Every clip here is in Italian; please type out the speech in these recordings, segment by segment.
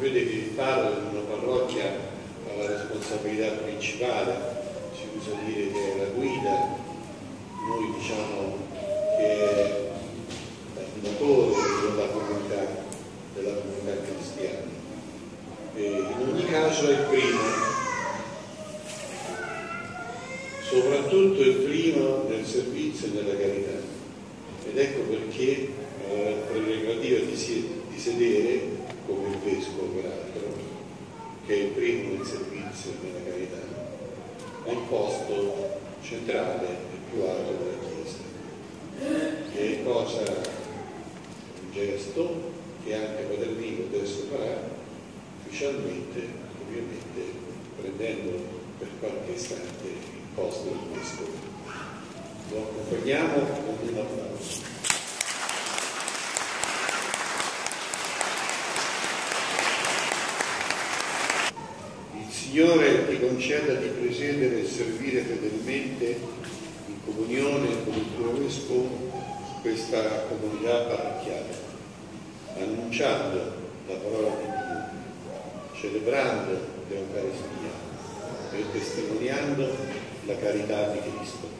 sapete che il parroco in una parrocchia ha la responsabilità principale, si usa dire che è la guida, noi diciamo che è l'animatore della comunità cristiana. E in ogni caso è il primo, soprattutto il primo nel servizio e nella carità. Ed ecco perché la prerogativa di sedere, come il vescovo peraltro, che è il primo nel servizio e nella carità, è il posto centrale e più alto della Chiesa. Che è cosa, un gesto che anche Padre Nico adesso farà ufficialmente, ovviamente prendendo per qualche istante il posto del vescovo. Lo accompagniamo con un applauso. Il Signore ti conceda di presiedere e servire fedelmente in comunione con il tuo vescovo questa comunità parrocchiale, annunciando la parola di Dio, celebrando l'Eucaristia e testimoniando la carità di Cristo.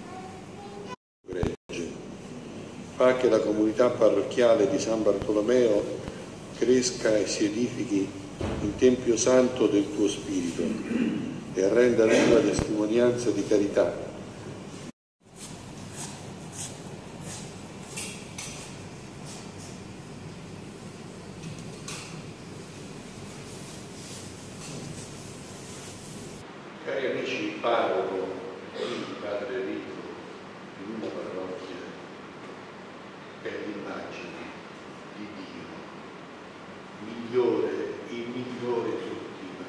Fa che la comunità parrocchiale di San Bartolomeo cresca e si edifichi in Tempio Santo del tuo Spirito e renda viva testimonianza di carità. Cari amici, il parroco, il Padre Rico, in una parrocchia è l'immagine di Dio, il migliore di tutti i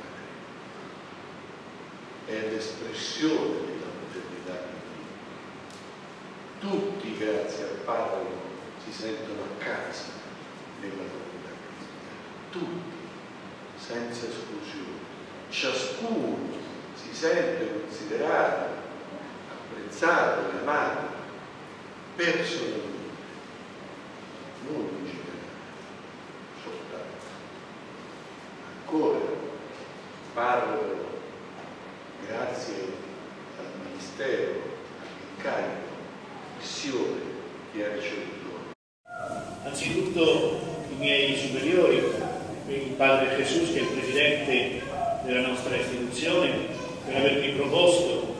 padri, è l'espressione della paternità di Dio. Tutti, grazie al parroco, si sentono a casa nella comunità cristiana, tutti, senza esclusione, ciascuno si sente considerato, apprezzato e amato personalmente, non in generale, soltanto. Ancora, parlo grazie al ministero, all'incarico, missione che ha ricevuto. Anzitutto i miei superiori, il Padre Gesù, che è il Presidente della nostra istituzione, per avermi proposto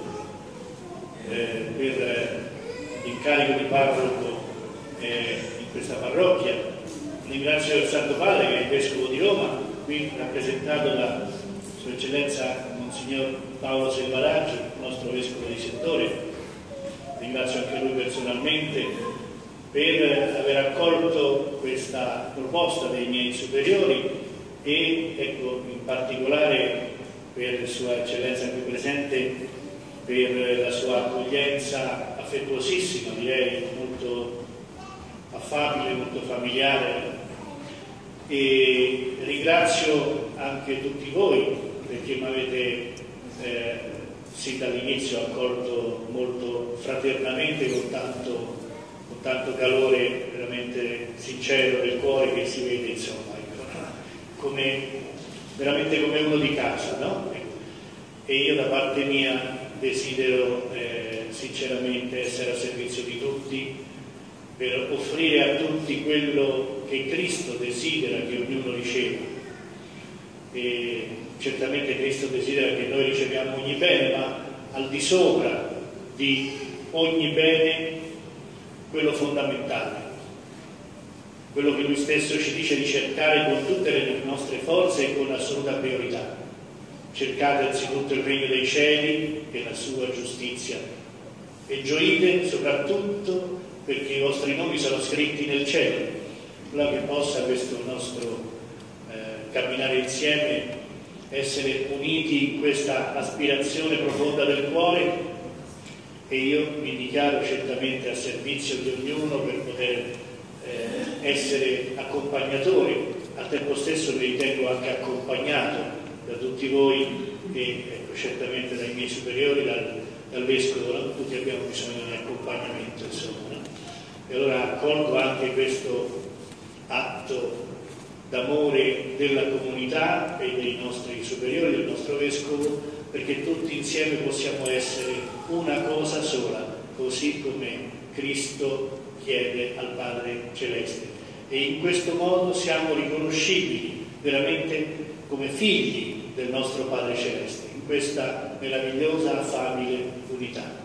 per l'incarico di parroco in questa parrocchia. Ringrazio il Santo Padre, che è il Vescovo di Roma, qui rappresentato da Sua Eccellenza Monsignor Paolo Selvaraggio, nostro Vescovo di settore. Ringrazio anche lui personalmente per aver accolto questa proposta dei miei superiori e ecco, in particolare per Sua Eccellenza qui presente, per la sua accoglienza affettuosissima, direi molto affabile, molto familiare, e ringrazio anche tutti voi perché mi avete sin dall'inizio accolto molto fraternamente, con tanto calore veramente sincero del cuore che si vede, insomma, veramente come uno di casa, no? E io da parte mia desidero sinceramente essere a servizio di tutti per offrire a tutti quello che Cristo desidera che ognuno riceva. E certamente Cristo desidera che noi riceviamo ogni bene, ma al di sopra di ogni bene quello fondamentale, quello che Lui stesso ci dice di cercare con tutte le nostre forze e con assoluta priorità. Cercate anzitutto il regno dei cieli e la sua giustizia e gioite soprattutto perché i vostri nomi sono scritti nel cielo. Allora che possa questo nostro camminare insieme essere uniti in questa aspirazione profonda del cuore, e io mi dichiaro certamente a servizio di ognuno per poter essere accompagnatore, al tempo stesso mi ritengo anche accompagnato da tutti voi e ecco, certamente dai miei superiori, dal Vescovo, no? Tutti abbiamo bisogno di accompagnamento, insomma, no? E allora accolgo anche questo atto d'amore della comunità e dei nostri superiori, del nostro Vescovo, perché tutti insieme possiamo essere una cosa sola, così come Cristo chiede al Padre Celeste. E in questo modo siamo riconoscibili veramente come figli del nostro Padre Celeste, in questa meravigliosa affabile unità.